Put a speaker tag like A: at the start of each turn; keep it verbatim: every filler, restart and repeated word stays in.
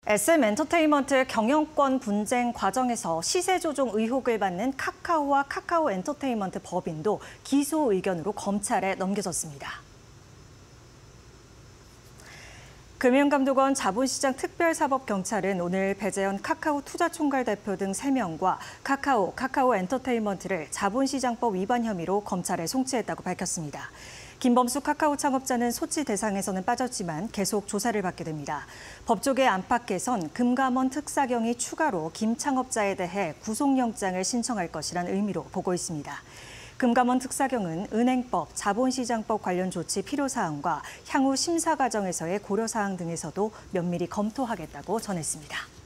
A: 에스엠엔터테인먼트 경영권 분쟁 과정에서 시세 조종 의혹을 받는 카카오와 카카오엔터테인먼트 법인도 기소 의견으로 검찰에 넘겨졌습니다. 금융감독원 자본시장 특별사법경찰은 오늘 배재현 카카오 투자총괄 대표 등 세 명과 카카오, 카카오엔터테인먼트를 자본시장법 위반 혐의로 검찰에 송치했다고 밝혔습니다. 김범수 카카오 창업자는 소치 대상에서는 빠졌지만 계속 조사를 받게 됩니다. 법조계 안팎에선 금감원 특사경이 추가로 김 창업자에 대해 구속영장을 신청할 것이란 의미로 보고 있습니다. 금감원 특사경은 은행법, 자본시장법 관련 조치 필요사항과 향후 심사 과정에서의 고려사항 등에서도 면밀히 검토하겠다고 전했습니다.